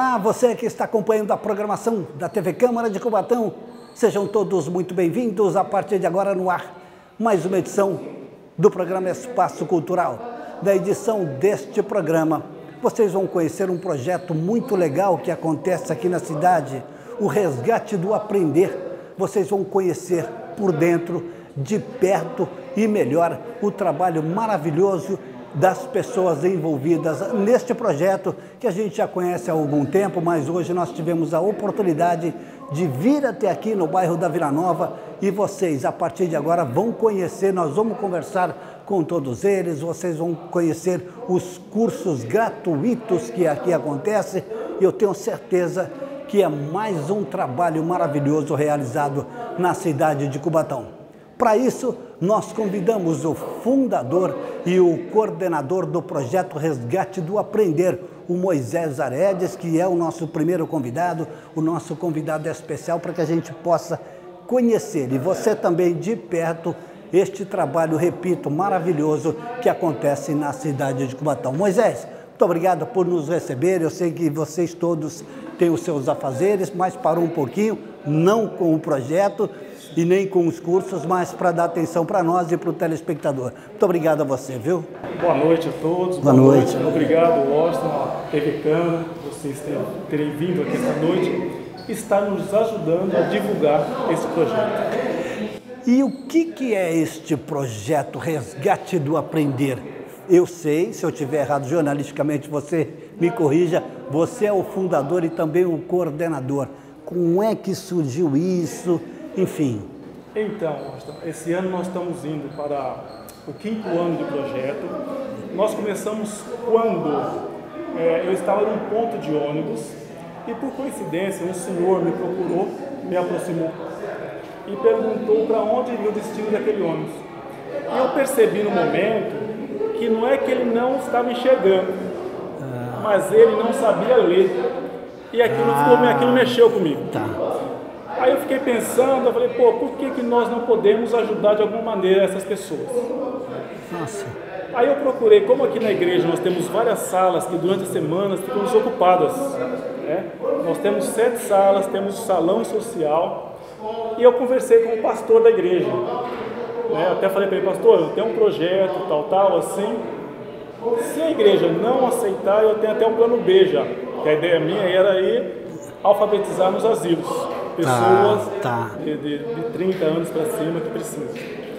Olá, você que está acompanhando a programação da TV Câmara de Cubatão, sejam todos muito bem-vindos a partir de agora no ar, mais uma edição do programa Espaço Cultural. Da edição deste programa, vocês vão conhecer um projeto muito legal que acontece aqui na cidade, o Resgate do Aprender. Vocês vão conhecer por dentro, de perto e melhor, o trabalho maravilhoso das pessoas envolvidas neste projeto que a gente já conhece há algum tempo, mas hoje nós tivemos a oportunidade de vir até aqui no bairro da Vila Nova e vocês, a partir de agora, vão conhecer, nós vamos conversar com todos eles, vocês vão conhecer os cursos gratuitos que aqui acontecem e eu tenho certeza que é mais um trabalho maravilhoso realizado na cidade de Cubatão. Para isso, nós convidamos o fundador e o coordenador do projeto Resgate do Aprender, o Moisés Aredes, que é o nosso primeiro convidado, o nosso convidado especial para que a gente possa conhecer, e você também de perto, este trabalho, repito, maravilhoso que acontece na cidade de Cubatão. Moisés, muito obrigado por nos receber, eu sei que vocês todos têm os seus afazeres, mas parou um pouquinho, não com o projeto, e nem com os cursos, mas para dar atenção para nós e para o telespectador. Muito obrigado a você, viu? Boa noite a todos. Boa noite. Obrigado, Washington, a TV Câmara, vocês terem vindo aqui esta noite, está nos ajudando a divulgar esse projeto. E o que é este projeto Resgate do Aprender? Eu sei, se eu estiver errado jornalisticamente, você me corrija, você é o fundador e também o coordenador. Como é que surgiu isso? Enfim. Então, esse ano nós estamos indo para o 5º ano de projeto. Nós começamos quando eu estava num ponto de ônibus e, por coincidência, um senhor me procurou, me aproximou e perguntou para onde iria o destino daquele ônibus. E eu percebi no momento que não é que ele não estava enxergando, mas ele não sabia ler. E aquilo mexeu comigo. Tá. Aí eu fiquei pensando, eu falei, por que nós não podemos ajudar de alguma maneira essas pessoas? Nossa. Aí eu procurei, como aqui na igreja nós temos várias salas que durante as semanas ficam desocupadas, né? Nós temos 7 salas, temos o salão social, e eu conversei com o pastor da igreja, né? Até falei para ele, pastor, eu tenho um projeto, tal, assim, se a igreja não aceitar, eu tenho até um plano B já, que a ideia minha era ir alfabetizar nos asilos. Pessoas de 30 anos para cima que precisam.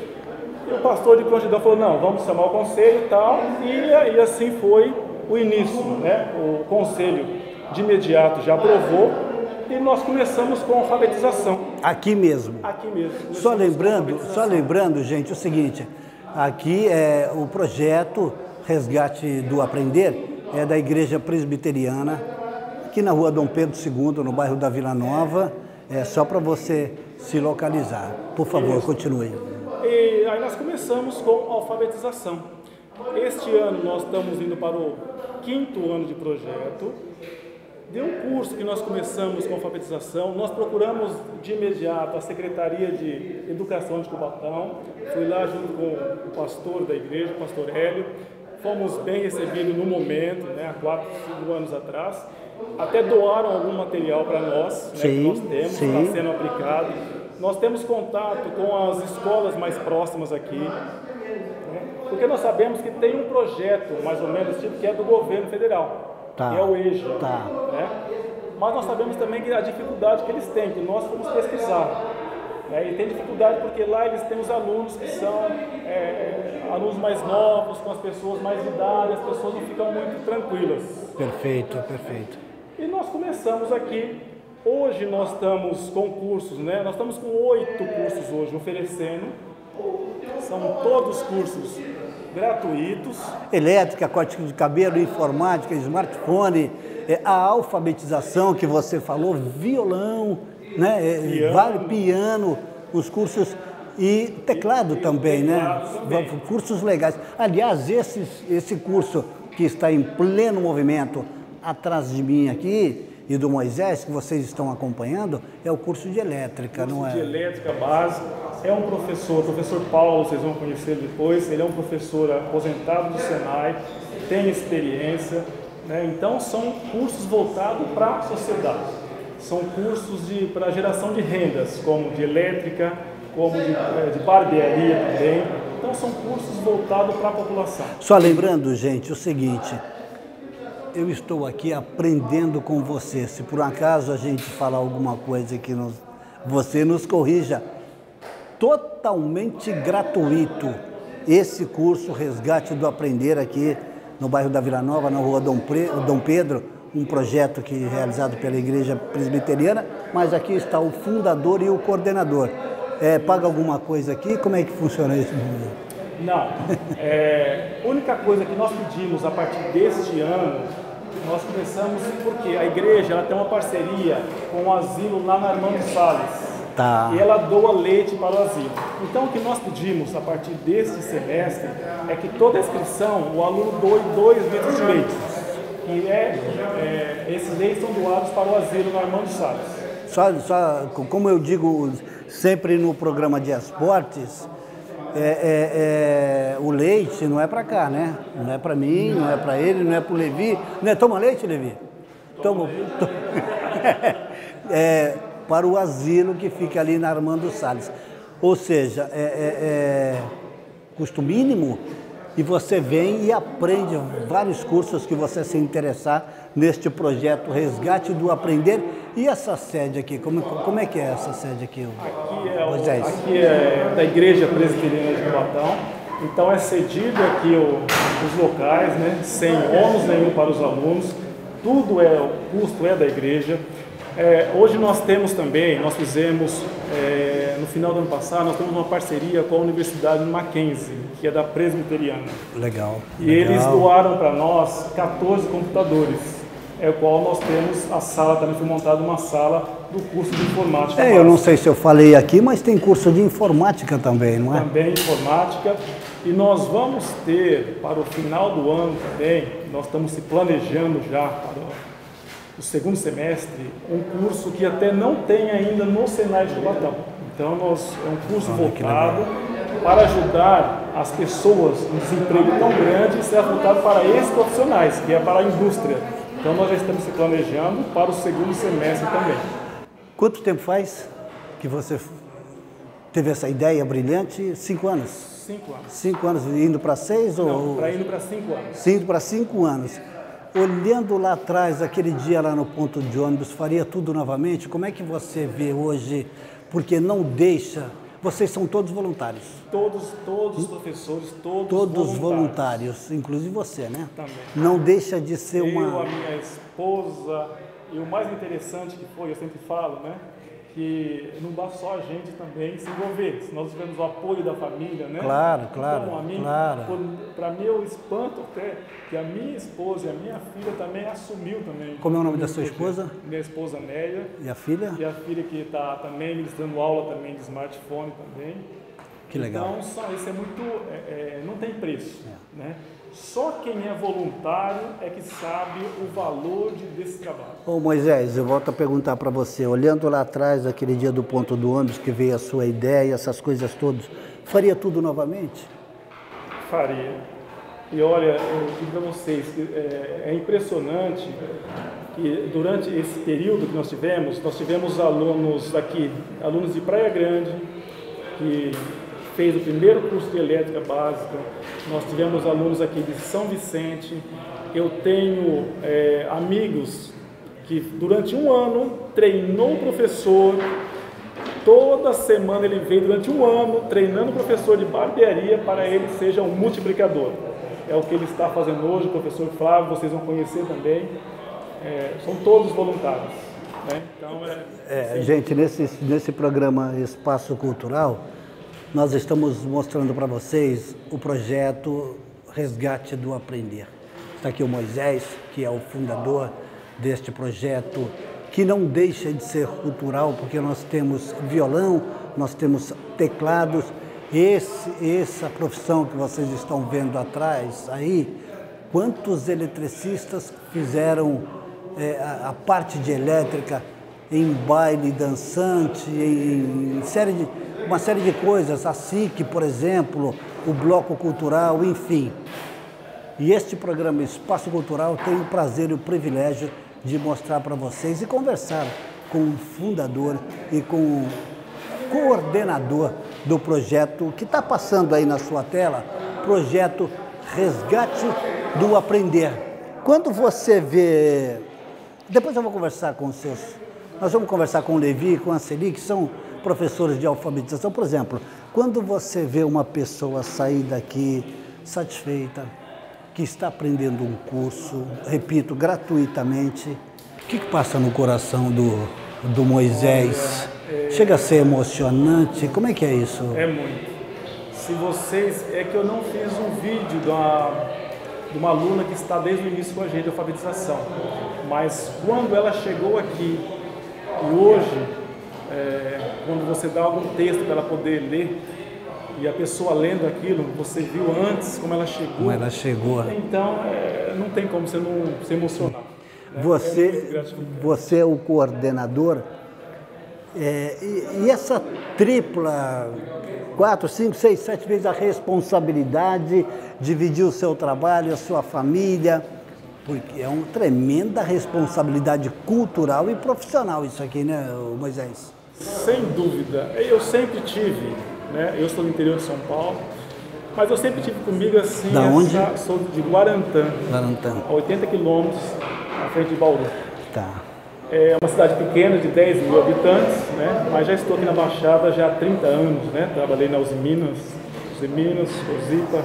E o pastor de prontidão falou, não, vamos chamar o conselho e tal, e assim foi o início, né? O conselho de imediato já aprovou e nós começamos com a alfabetização. Aqui mesmo? Aqui mesmo. Só lembrando, gente, o seguinte, aqui é o projeto Resgate do Aprender, é da Igreja Presbiteriana, aqui na rua Dom Pedro II, no bairro da Vila Nova, é só para você se localizar. Por favor, isso. Continue. E aí nós começamos com a alfabetização. Este ano nós estamos indo para o 5º ano de projeto. De um curso que nós começamos com alfabetização, nós procuramos de imediato a Secretaria de Educação de Cubatão. Fui lá junto com o pastor da igreja, o pastor Hélio. Fomos bem recebidos no momento, né, há 4, 5 anos atrás. Até doaram algum material para nós, né, que nós temos, está sendo aplicado. Nós temos contato com as escolas mais próximas aqui, né, porque nós sabemos que tem um projeto, mais ou menos, tipo, que é do governo federal, que é o EJA. Né? Mas nós sabemos também que a dificuldade que eles têm, que nós fomos pesquisar. E tem dificuldade porque lá eles têm os alunos que são alunos mais novos, com as pessoas mais de idade, as pessoas não ficam muito tranquilas. Perfeito, perfeito. E nós começamos aqui, hoje nós estamos com cursos, né? Nós estamos com 8 cursos hoje oferecendo, são todos cursos gratuitos. Elétrica, corte de cabelo, informática, smartphone, a alfabetização que você falou, violão, né? Piano, os cursos e teclado também, né? Cursos legais. Aliás, esse curso que está em pleno movimento atrás de mim aqui e do Moisés, que vocês estão acompanhando, é o curso de elétrica, não é? Curso de elétrica básica. É um professor, o professor Paulo, vocês vão conhecer depois, ele é um professor aposentado do Senai, tem experiência, né? Então são cursos voltados para a sociedade. São cursos para geração de rendas, como de elétrica, como de barbearia também. Então são cursos voltados para a população. Só lembrando, gente, o seguinte, eu estou aqui aprendendo com você. Se por um acaso a gente falar alguma coisa que você nos corrija, totalmente gratuito. Esse curso Resgate do Aprender aqui no bairro da Vila Nova, na rua Dom Pedro, um projeto realizado pela Igreja Presbiteriana, mas aqui está o fundador e o coordenador. Paga alguma coisa aqui? Como é que funciona isso? Não. A única coisa que nós pedimos a partir deste ano, nós começamos porque a igreja ela tem uma parceria com o asilo lá na Armando Salles. Tá. E ela doa leite para o asilo. Então o que nós pedimos a partir deste semestre é que toda inscrição o aluno doe 2 litros de leite. E esses leites são doados para o asilo no Armando Salles. Só como eu digo sempre no programa de esportes, o leite não é para cá, né? Não é para mim, não é para ele, não é para o Levi. Não é, toma leite, Levi? Toma. Para o asilo que fica ali na Armando Salles. Ou seja, custo mínimo e você vem e aprende vários cursos que você se interessar neste projeto Resgate do Aprender. E essa sede aqui, como é que é essa sede aqui? Aqui é da Igreja Presbiteriana de Cubatão. Então é cedido aqui os locais, né? Sem ônus nenhum para os alunos. Tudo o custo é da igreja. Hoje nós temos também, nós fizemos, no final do ano passado, nós temos uma parceria com a Universidade Mackenzie, que é da Presbiteriana. Legal. E eles doaram para nós 14 computadores. O qual nós temos a sala, também foi montada uma sala do curso de informática. Eu não sei se eu falei aqui, mas tem curso de informática também, não é? Também informática. E nós vamos ter, para o final do ano também, nós estamos se planejando já para o segundo semestre, um curso que até não tem ainda no Senai de Cubatão. Então, é um curso voltado para ajudar as pessoas em desemprego tão grande e ser voltado para esses profissionais, que é para a indústria. Então, nós já estamos se planejando para o segundo semestre também. Quanto tempo faz que você teve essa ideia brilhante? 5 anos? 5 anos. 5 anos, indo para 6? Não, para indo para 5 anos. Indo para 5 anos. Olhando lá atrás, aquele dia lá no ponto de ônibus, faria tudo novamente? Como é que você vê hoje? Porque não deixa... Vocês são todos voluntários? Todos os professores, todos voluntários, inclusive você, né? Também. Não deixa de ser uma... Eu, a minha esposa, e o mais interessante que foi, eu sempre falo, né? Que não basta só a gente também se envolver, se nós tivermos o apoio da família, né? Claro. Então, para meu espanto até, que a minha esposa e a minha filha também assumiu também. Como é o nome da sua esposa? Minha esposa Néia. E a filha? E a filha que está também ministrando aula também de smartphone também. Que legal. Então, isso é muito, não tem preço, né? Só quem é voluntário é que sabe o valor desse trabalho. Ô Moisés, eu volto a perguntar para você, olhando lá atrás, aquele dia do ponto do ônibus, que veio a sua ideia, essas coisas todas, faria tudo novamente? Faria. E olha, eu digo para vocês que é impressionante que durante esse período que nós tivemos alunos aqui, alunos de Praia Grande, que fez o primeiro curso de elétrica básica, nós tivemos alunos aqui de São Vicente, eu tenho amigos que durante um ano treinou o professor, toda semana ele veio durante um ano treinando o professor de barbearia para ele seja um multiplicador. É o que ele está fazendo hoje, o professor Flávio, vocês vão conhecer também, são todos voluntários. Né? Então, gente, nesse programa Espaço Cultural, nós estamos mostrando para vocês o projeto Resgate do Aprender. Está aqui o Moisés, que é o fundador deste projeto, que não deixa de ser cultural, porque nós temos violão, nós temos teclados. Essa profissão que vocês estão vendo atrás aí, quantos eletricistas fizeram a parte de elétrica em baile dançante, em uma série de coisas, a SIC, por exemplo, o Bloco Cultural, enfim. E este programa Espaço Cultural tem o prazer e o privilégio de mostrar para vocês e conversar com o fundador e com o coordenador do projeto que está passando aí na sua tela, projeto Resgate do Aprender. Quando você vê... Depois eu vou conversar com os seus... Nós vamos conversar com o Levi e com a Celi, que são professores de alfabetização. Por exemplo, quando você vê uma pessoa sair daqui satisfeita, que está aprendendo um curso, repito, gratuitamente, o que passa no coração do Moisés? Chega a ser emocionante? Como é que é isso? É muito. Se vocês... É que eu não fiz um vídeo de uma aluna que está desde o início com a gente de alfabetização. Mas quando ela chegou aqui, e hoje, quando você dá algum texto para ela poder ler, e a pessoa lendo aquilo, você viu antes como ela chegou. Como ela chegou. Então, não tem como você não se emocionar. Você é o coordenador, e essa tripla, 4, 5, 6, 7 vezes a responsabilidade, dividir o seu trabalho, a sua família, porque é uma tremenda responsabilidade cultural e profissional isso aqui, né, Moisés? Sem dúvida. Eu sempre tive, né? Eu sou do interior de São Paulo, mas eu sempre tive comigo assim... Da onde? Sou de Guarantã, a 80 quilômetros à frente de Bauru. Tá. É uma cidade pequena, de 10 mil habitantes, né? Mas já estou aqui na Baixada já há 30 anos, né? Trabalhei na Uzi Minas, Uzipa.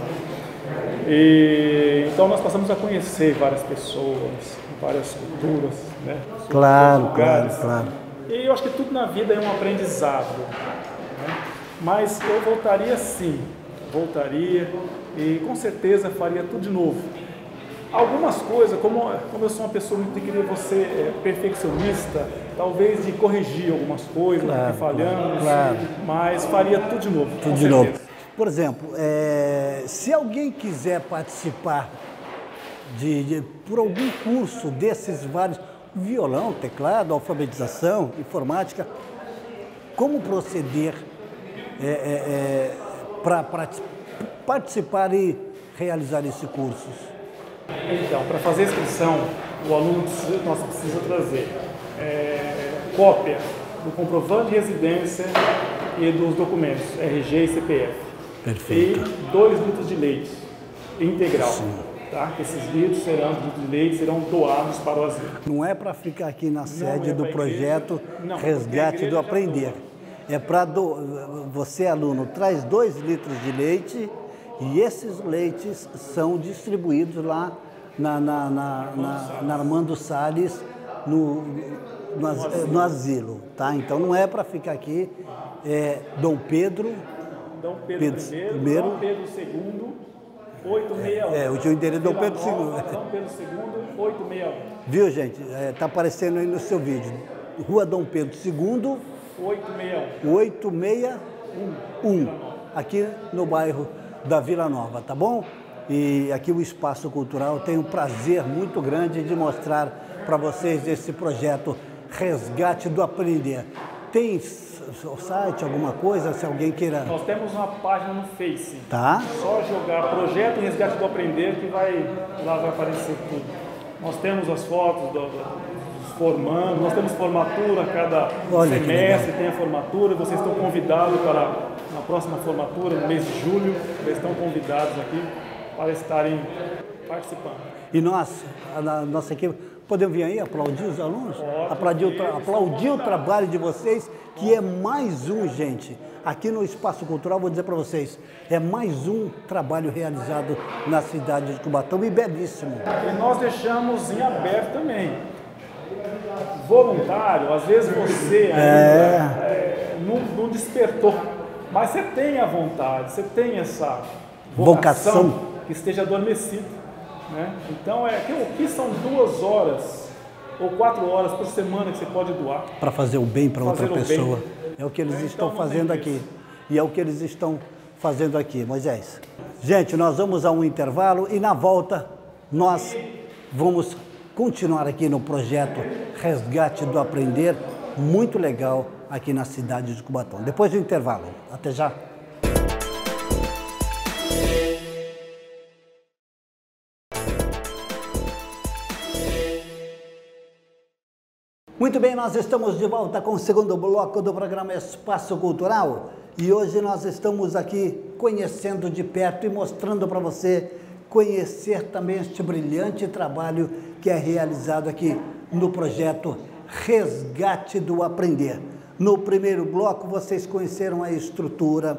E então nós passamos a conhecer várias pessoas, várias culturas, né? Claro. E eu acho que tudo na vida é um aprendizado, né? Mas eu voltaria sim, e com certeza faria tudo de novo. Algumas coisas, como eu sou uma pessoa muito que queria ser perfeccionista, talvez de corrigir algumas coisas que falhamos, mas faria tudo de novo. Tudo de novo. Por exemplo, se alguém quiser participar por algum curso desses vários, violão, teclado, alfabetização, informática, como proceder para participar e realizar esses cursos? Então, para fazer a inscrição, o aluno precisa trazer cópia do comprovante de residência e dos documentos, RG e CPF. Perfeito. E 2 litros de leite integral. Sim. Tá? Esses litros de leite serão doados para o asilo. Não é para ficar aqui na sede do projeto Resgate do Aprender. É para você, aluno, traz 2 litros de leite e esses leites são distribuídos lá na Armando Salles, no asilo. Tá? Então não é para ficar aqui. Dom Pedro I, Dom Pedro II, 861. O teu endereço é Dom Pedro II. Dom Pedro II, 861. Viu, gente? Está aparecendo aí no seu vídeo. Rua Dom Pedro II, 861, aqui no bairro da Vila Nova, tá bom? E aqui o Espaço Cultural tem um prazer muito grande de mostrar para vocês esse projeto Resgate do Aprender. Tem o site, alguma coisa, se alguém queira... Nós temos uma página no Face. Tá. Só jogar Projeto Resgate do Aprender que lá vai aparecer tudo. Nós temos as fotos dos formandos, nós temos formatura cada semestre, tem a formatura, vocês estão convidados para a próxima formatura, no mês de julho, vocês estão convidados aqui para estarem participando. E nós, a nossa equipe, podemos vir aí aplaudir os alunos? Aplaudir o trabalho de vocês, que é mais um, gente. Aqui no Espaço Cultural, vou dizer para vocês, é mais um trabalho realizado na cidade de Cubatão e belíssimo. E nós deixamos em aberto também. Voluntário, às vezes você ainda não despertou, mas você tem a vontade, você tem essa vocação que esteja adormecido, né? Então, o que são 2 horas ou 4 horas por semana que você pode doar? Para fazer o bem para outra pessoa. É o que eles estão fazendo aqui. E é o que eles estão fazendo aqui, Moisés. Gente, nós vamos a um intervalo e na volta nós vamos continuar aqui no projeto Resgate do Aprender, muito legal aqui na cidade de Cubatão. Depois do intervalo. Até já. Muito bem, nós estamos de volta com o segundo bloco do programa Espaço Cultural e hoje nós estamos aqui conhecendo de perto e mostrando para você conhecer também este brilhante trabalho que é realizado aqui no projeto Resgate do Aprender. No primeiro bloco vocês conheceram a estrutura,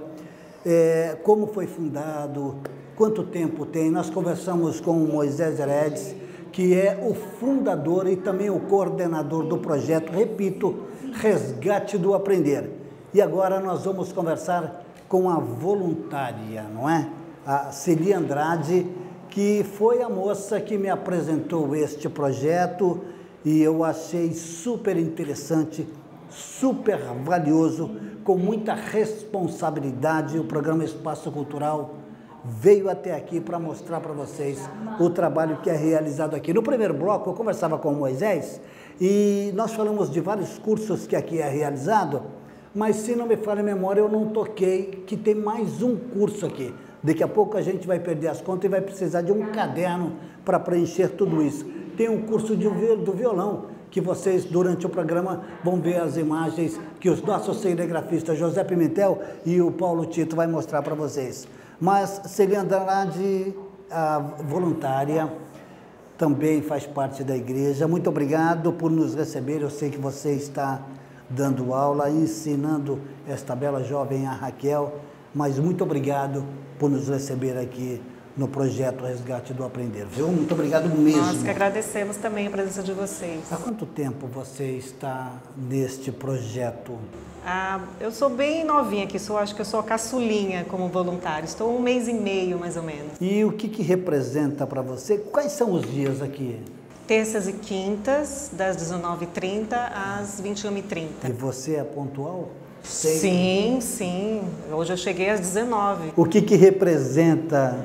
como foi fundado, quanto tempo tem. Nós conversamos com o Moisés Heredes, que é o fundador e também o coordenador do projeto, repito, Resgate do Aprender. E agora nós vamos conversar com a voluntária, não é? A Celi Andrade, que foi a moça que me apresentou este projeto e eu achei super interessante, super valioso, com muita responsabilidade. O programa Espaço Cultural veio até aqui para mostrar para vocês o trabalho que é realizado aqui. No primeiro bloco, eu conversava com o Moisés e nós falamos de vários cursos que aqui é realizado, mas se não me falha a memória, eu não toquei que tem mais um curso aqui. Daqui a pouco a gente vai perder as contas e vai precisar de um caderno para preencher tudo isso. Tem um curso do violão, que vocês, durante o programa, vão ver as imagens que os nossos cinegrafistas José Pimentel e o Paulo Tito vai mostrar para vocês. Mas Celi Andrade, a voluntária, também faz parte da igreja. Muito obrigado por nos receber. Eu sei que você está dando aula, ensinando esta bela jovem, a Raquel, mas muito obrigado por nos receber aqui no projeto Resgate do Aprender, viu? Muito obrigado mesmo. Nós que agradecemos também a presença de vocês. Há quanto tempo você está neste projeto? Eu sou bem novinha aqui, acho que eu sou a caçulinha como voluntária. Estou 1 mês e meio, mais ou menos. E o que representa para você? Quais são os dias aqui? Terças e quintas, das 19h30 às 21h30. E você é pontual? Sim, sim. Hoje eu cheguei às 19h. O que representa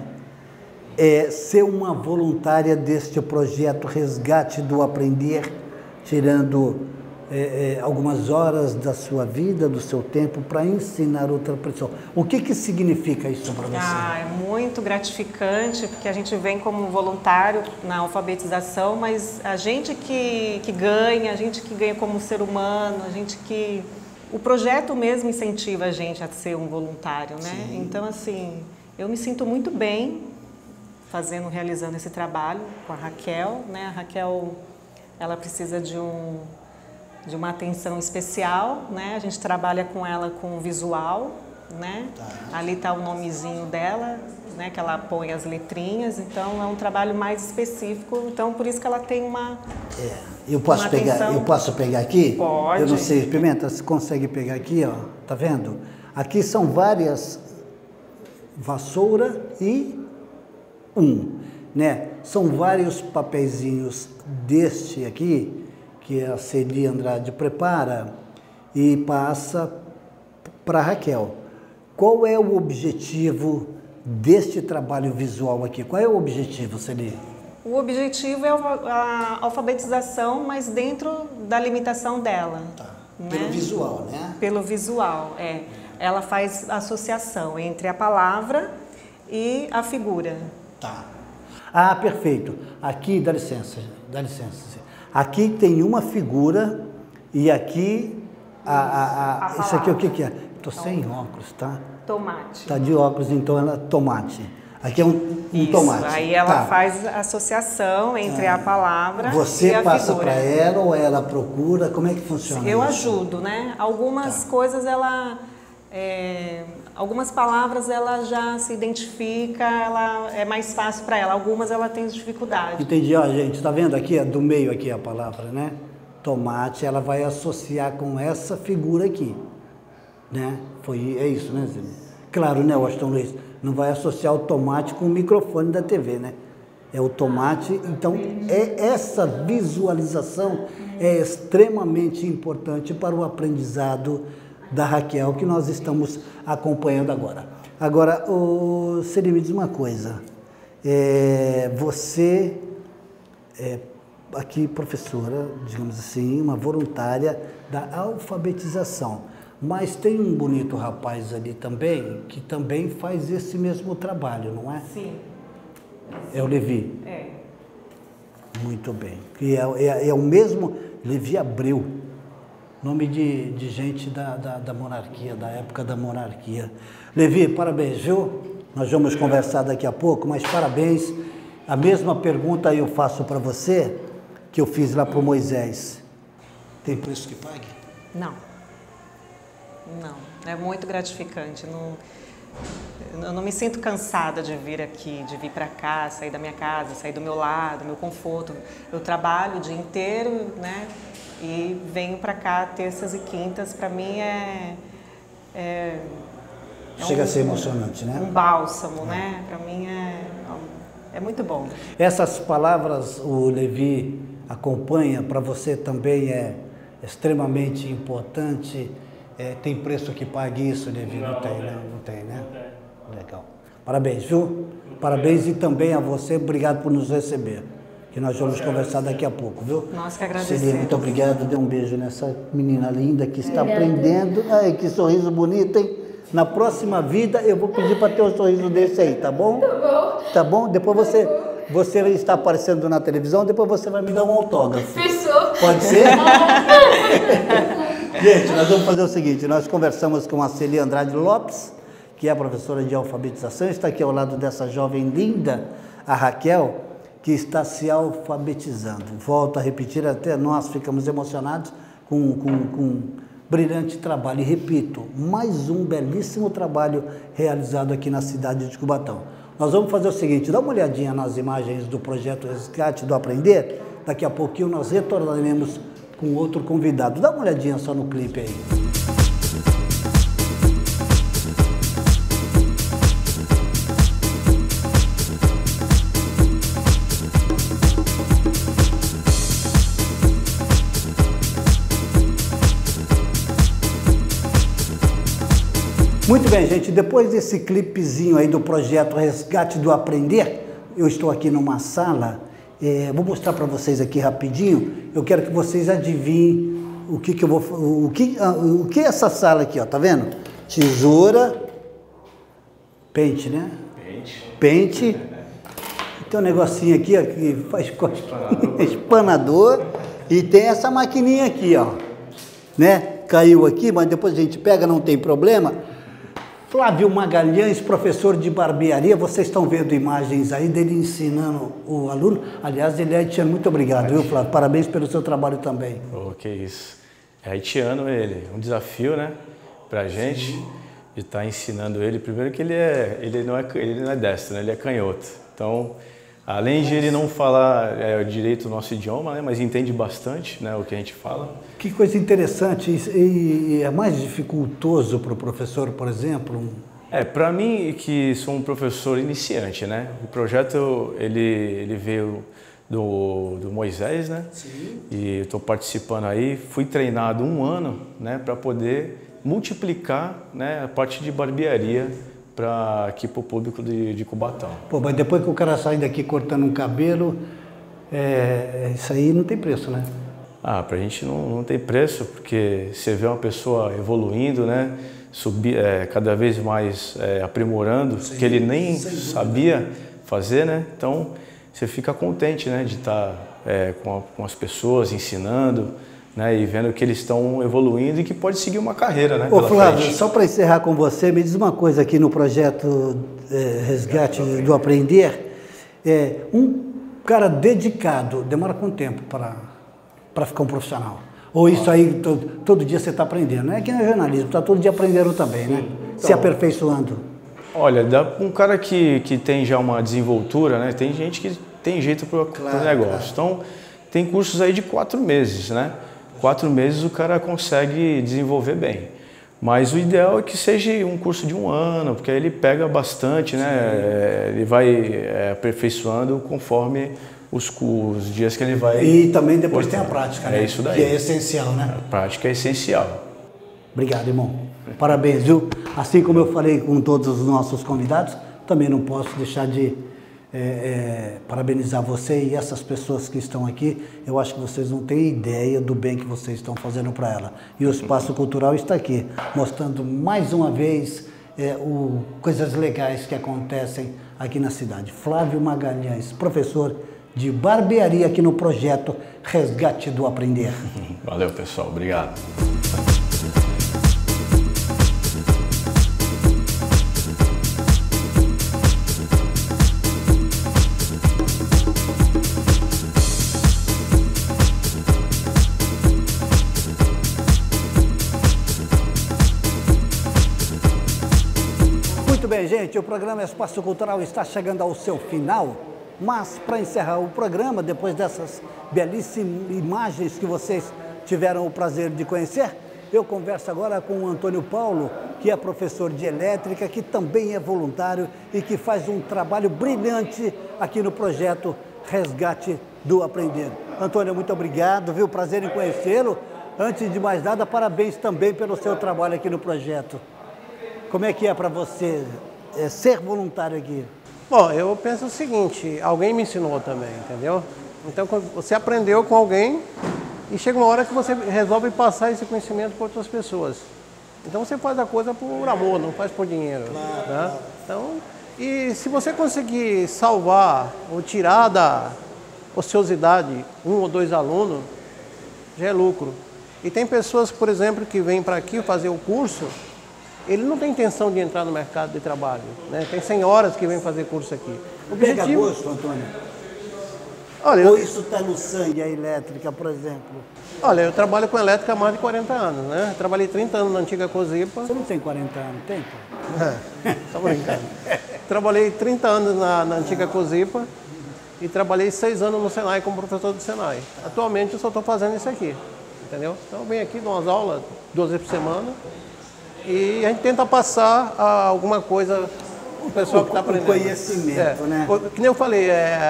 ser uma voluntária deste projeto Resgate do Aprender, tirando algumas horas da sua vida, do seu tempo, para ensinar outra pessoa? O que significa isso para você? É muito gratificante, porque a gente vem como voluntário na alfabetização, mas a gente que ganha, a gente que ganha como ser humano, a gente que... O projeto mesmo incentiva a gente a ser um voluntário, né? Sim. Então, assim, eu me sinto muito bem realizando esse trabalho com a Raquel, né? A Raquel, ela precisa de uma atenção especial, né? A gente trabalha com ela com visual, né? Ali está o nomezinho dela, né? Que ela põe as letrinhas, então é um trabalho mais específico, então por isso que ela tem uma... Eu posso pegar aqui? Pode. Eu não sei, Pimenta, você consegue pegar aqui, ó, tá vendo? Aqui são várias vassoura e né? São vários papeizinhos deste aqui, que a Celi Andrade prepara e passa para a Raquel. Qual é o objetivo deste trabalho visual aqui? Qual é o objetivo, Celi? O objetivo é a alfabetização, mas dentro da limitação dela. Tá. Né? Pelo visual, né? Pelo visual, é. Ela faz associação entre a palavra e a figura. Tá. Ah, perfeito. Aqui, dá licença. Aqui tem uma figura e aqui isso aqui o que é? Estou sem óculos, tá? Tomate. Tá de óculos, então ela tomate. Aqui é um tomate. Aí ela faz associação entre a palavra e a figura. Você passa para ela ou ela procura? Como é que funciona Eu isso? ajudo, né? Algumas coisas algumas palavras ela já se identifica, é mais fácil para ela. Algumas ela tem dificuldade. Entendi, ó, gente, tá vendo aqui, do meio aqui a palavra, né? Tomate, ela vai associar com essa figura aqui, né? É isso, né, Zé? Claro, né, Washington Luiz? Não vai associar o tomate com o microfone da TV, né? É o tomate, então essa visualização é extremamente importante para o aprendizado da Raquel, que nós estamos acompanhando agora. Agora, Celi, me diz uma coisa, você é aqui professora, digamos assim, uma voluntária da alfabetização, mas tem um bonito rapaz ali também, que também faz esse mesmo trabalho, não é? Sim. É o Levi? É. Muito bem. E é o mesmo Levi Abreu, nome de gente da monarquia, da época da monarquia. Levi, parabéns, viu? Nós vamos conversar daqui a pouco, mas parabéns. A mesma pergunta eu faço para você que eu fiz lá para o Moisés. Tem preço que pague? Não. Não. É muito gratificante. Eu não me sinto cansada de vir aqui, de vir para cá, sair da minha casa, sair do meu lado, meu conforto. Eu trabalho o dia inteiro, né? E venho para cá terças e quintas. Para mim chega a ser emocionante, né? Um bálsamo, né? Para mim é muito bom. Essas palavras o Levi acompanha, para você também é extremamente importante. Tem preço que pague isso, Levi? Não tem, né? Não tem, né? Legal. Parabéns, viu? Parabéns e também a você, obrigado por nos receber. Que nós vamos conversar daqui a pouco, viu? Nós que agradecemos. Celia, muito obrigado. Dê um beijo nessa menina linda que está aprendendo. Ai, que sorriso bonito, hein? Na próxima vida eu vou pedir para ter um sorriso desse aí, tá bom? Tá bom. Tá bom? Depois você está aparecendo na televisão, depois você vai me dar um autógrafo. Fechou. Pode ser? Gente, nós vamos fazer o seguinte, nós conversamos com a Celia Andrade Lopes, que é a professora de alfabetização, está aqui ao lado dessa jovem linda, a Raquel, que está se alfabetizando. Volto a repetir, até nós ficamos emocionados com um brilhante trabalho. E repito, mais um belíssimo trabalho realizado aqui na cidade de Cubatão. Nós vamos fazer o seguinte, dá uma olhadinha nas imagens do projeto Resgate do Aprender, daqui a pouquinho nós retornaremos com outro convidado. Dá uma olhadinha só no clipe aí. Muito bem, gente, depois desse clipezinho aí do projeto Resgate do Aprender, eu estou aqui numa sala, vou mostrar para vocês aqui rapidinho, eu quero que vocês adivinhem o que é essa sala aqui, ó, tá vendo? Tesoura, pente, né? Pente. Tem um negocinho aqui, ó, que faz espanador, e tem essa maquininha aqui, ó, né? Caiu aqui, mas depois a gente pega, não tem problema. Flávio Magalhães, professor de barbearia, vocês estão vendo imagens aí dele ensinando o aluno. Aliás, ele é haitiano, muito obrigado, viu, Flávio? Parabéns pelo seu trabalho também. Oh, que isso. É haitiano ele, um desafio, né, pra gente, de estar ensinando ele. Primeiro que ele não é destro, né, ele é canhoto. Então, além de ele não falar direito o nosso idioma, né, mas entende bastante, né, o que a gente fala. Que coisa interessante, e é mais dificultoso para o professor, por exemplo? Para mim, que sou um professor iniciante, né, o projeto ele veio do Moisés, né, sim, e estou participando aí, fui treinado 1 ano, né, para poder multiplicar, né, a parte de barbearia aqui para o público de Cubatão. Pô, mas depois que o cara sai daqui cortando um cabelo, isso aí não tem preço, né? Pra gente não tem preço, porque você vê uma pessoa evoluindo, né? Cada vez mais aprimorando, que ele nem sabia fazer, né? Então, você fica contente, né? De estar com as pessoas ensinando, né, e vendo que eles estão evoluindo e que pode seguir uma carreira, né? Ô Flávio, só para encerrar com você, me diz uma coisa aqui no projeto Resgate do Aprender. Um cara dedicado, demora quanto tempo para ficar um profissional? Ou isso aí, todo dia você está aprendendo? Não é que no jornalismo, está todo dia aprendendo também, né? Então, se aperfeiçoando. Olha, um cara que tem já uma desenvoltura, né? Tem gente que tem jeito para o negócio. Então, tem cursos aí de 4 meses, né? 4 meses o cara consegue desenvolver bem. Mas o ideal é que seja um curso de 1 ano, porque aí ele pega bastante, né? Ele vai aperfeiçoando conforme os dias que ele vai... E também depois tem a prática, né? É isso daí. Que é essencial, né? A prática é essencial. Obrigado, irmão. Parabéns, viu? Assim como eu falei com todos os nossos convidados, também não posso deixar de parabenizar você e essas pessoas que estão aqui. Eu acho que vocês não têm ideia do bem que vocês estão fazendo para ela. E o Espaço Cultural está aqui, mostrando mais uma vez coisas legais que acontecem aqui na cidade. Flávio Magalhães, professor de barbearia aqui no projeto Resgate do Aprender. Valeu, pessoal. Obrigado. Muito bem, gente, o programa Espaço Cultural está chegando ao seu final, mas para encerrar o programa, depois dessas belíssimas imagens que vocês tiveram o prazer de conhecer, eu converso agora com o Antônio Paulo, que é professor de elétrica, que também é voluntário e que faz um trabalho brilhante aqui no projeto Resgate do Aprender. Antônio, muito obrigado, viu? Prazer em conhecê-lo. Antes de mais nada, parabéns também pelo seu trabalho aqui no projeto. Como é que é para você ser voluntário aqui? Bom, eu penso o seguinte, alguém me ensinou também, entendeu? Então, você aprendeu com alguém e chega uma hora que você resolve passar esse conhecimento para outras pessoas. Então, você faz a coisa por amor, não faz por dinheiro. Claro, né? Claro. Então, e se você conseguir salvar ou tirar da ociosidade 1 ou 2 alunos, já é lucro. E tem pessoas, por exemplo, que vêm para aqui fazer o curso, ele não tem intenção de entrar no mercado de trabalho, né? Tem senhoras que vêm fazer curso aqui. Pega gosto, Antônio? Olha, ou isso está no sangue, a elétrica, por exemplo? Olha, eu trabalho com elétrica há mais de 40 anos, né? Trabalhei 30 anos na antiga Cosipa. Você não tem 40 anos, tem? Só brincando. Trabalhei 30 anos na antiga Cosipa e trabalhei 6 anos no Senai como professor do Senai. Atualmente eu só estou fazendo isso aqui, entendeu? Então eu venho aqui, dou umas aulas 2 vezes por semana. E a gente tenta passar alguma coisa para o pessoal que está aprendendo. Conhecimento, né? Que nem eu falei,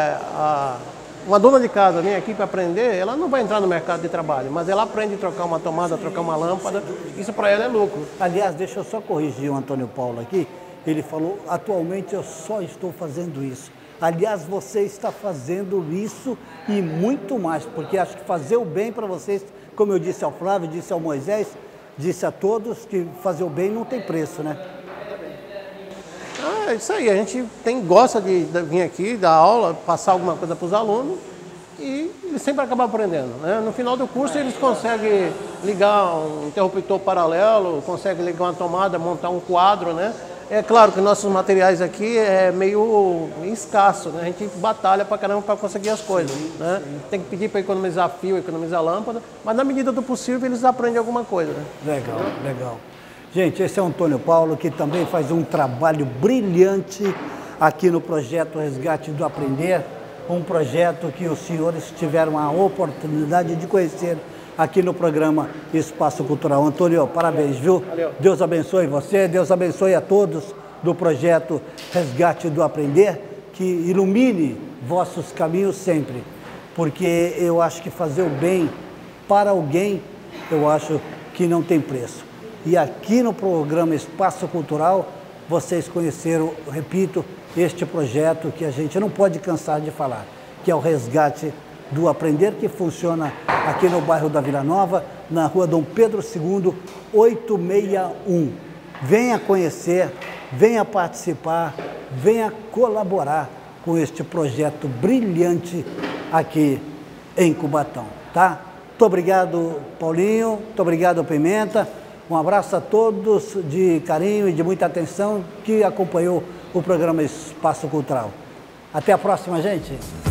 uma dona de casa vem aqui para aprender, ela não vai entrar no mercado de trabalho, mas ela aprende a trocar uma tomada, trocar uma lâmpada, isso para ela é lucro. Aliás, deixa eu só corrigir o Antônio Paulo aqui, ele falou, atualmente eu só estou fazendo isso. Aliás, você está fazendo isso e muito mais, porque acho que fazer o bem para vocês, como eu disse ao Flávio, disse ao Moisés, disse a todos que fazer o bem não tem preço, né? É isso aí, a gente gosta de vir aqui, dar aula, passar alguma coisa para os alunos e eles sempre acabam aprendendo, né? No final do curso eles conseguem ligar um interruptor paralelo, conseguem ligar uma tomada, montar um quadro, né? É claro que nossos materiais aqui é meio escasso, né? A gente batalha pra caramba para conseguir as coisas, né? Tem que pedir para economizar fio, economizar lâmpada, mas na medida do possível eles aprendem alguma coisa, né? Legal, legal. Gente, esse é o Antônio Paulo, que também faz um trabalho brilhante aqui no projeto Resgate do Aprender, um projeto que os senhores tiveram a oportunidade de conhecer aqui no programa Espaço Cultural. Antônio, parabéns, viu? Valeu. Deus abençoe você, Deus abençoe a todos do projeto Resgate do Aprender, que ilumine vossos caminhos sempre, porque eu acho que fazer o bem para alguém, eu acho que não tem preço. E aqui no programa Espaço Cultural, vocês conheceram, repito, este projeto que a gente não pode cansar de falar, que é o Resgate do Aprender, que funciona aqui no bairro da Vila Nova, na rua Dom Pedro II, 861. Venha conhecer, venha participar, venha colaborar com este projeto brilhante aqui em Cubatão, tá? Muito obrigado, Paulinho, muito obrigado, Pimenta. Um abraço a todos de carinho e de muita atenção que acompanhou o programa Espaço Cultural. Até a próxima, gente.